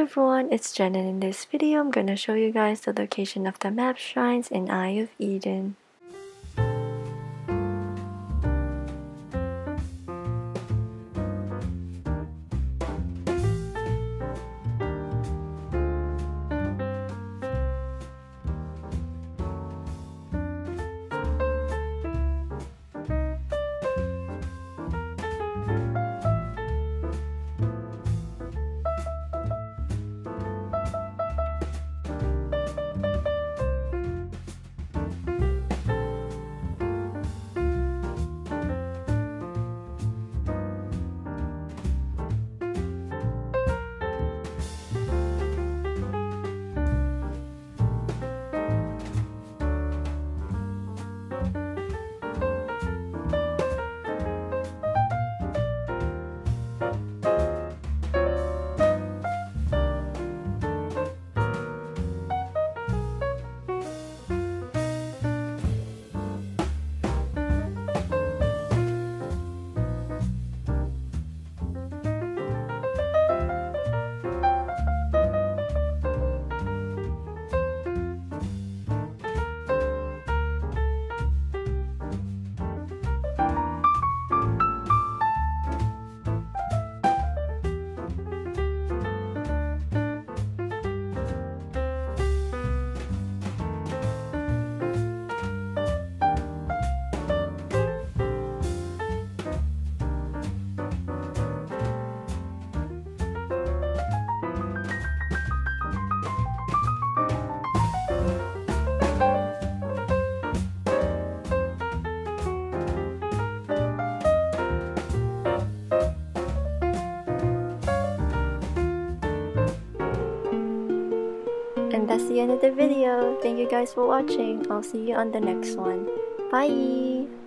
everyone, it's Jen, and in this video I'm gonna show you guys the location of the map shrines in Eye of Eden. And that's the end of the video. Thank you guys for watching. I'll see you on the next one. Bye!